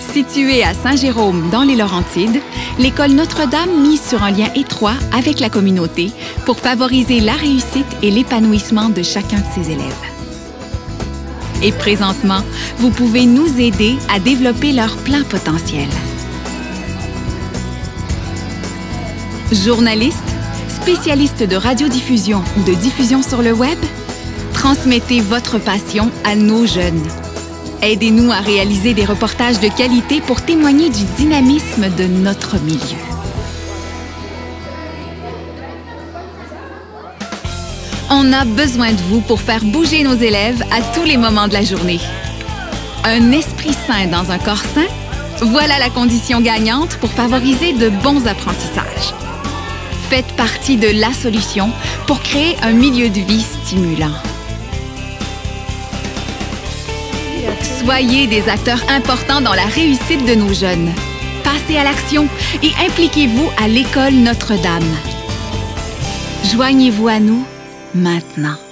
Située à Saint-Jérôme, dans les Laurentides, l'école Notre-Dame mise sur un lien étroit avec la communauté pour favoriser la réussite et l'épanouissement de chacun de ses élèves. Et présentement, vous pouvez nous aider à développer leur plein potentiel. Journalistes, spécialistes de radiodiffusion ou de diffusion sur le web, transmettez votre passion à nos jeunes. Aidez-nous à réaliser des reportages de qualité pour témoigner du dynamisme de notre milieu. On a besoin de vous pour faire bouger nos élèves à tous les moments de la journée. Un esprit sain dans un corps sain, voilà la condition gagnante pour favoriser de bons apprentissages. Faites partie de la solution pour créer un milieu de vie stimulant. Soyez des acteurs importants dans la réussite de nos jeunes. Passez à l'action et impliquez-vous à l'école Notre-Dame. Joignez-vous à nous maintenant.